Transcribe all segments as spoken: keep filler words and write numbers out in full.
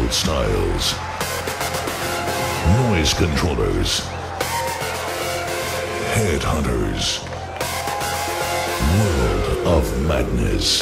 wild styles, noise controllers, headhunters, world of madness.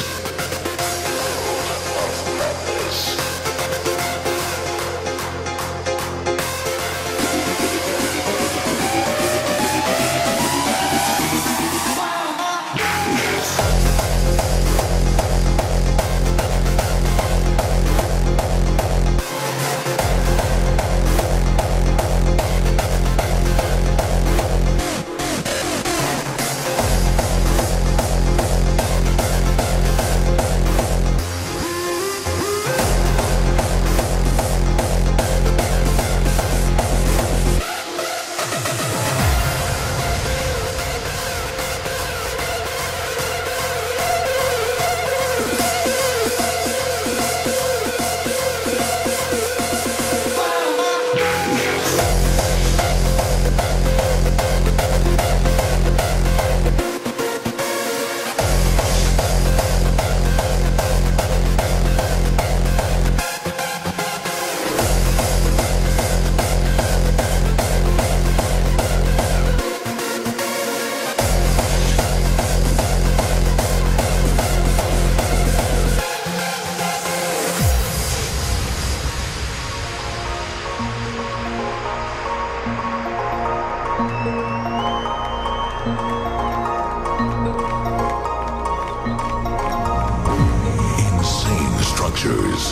Insane structures,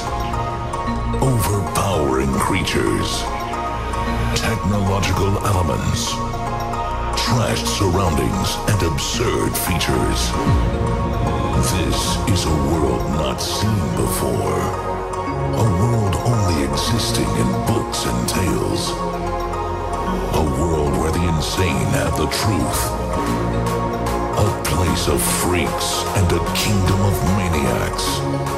overpowering creatures, technological elements, trashed surroundings, and absurd features. This is a world not seen before. A world only existing in books and tales. A world where the insane have the truth. A place of freaks and a kingdom of maniacs.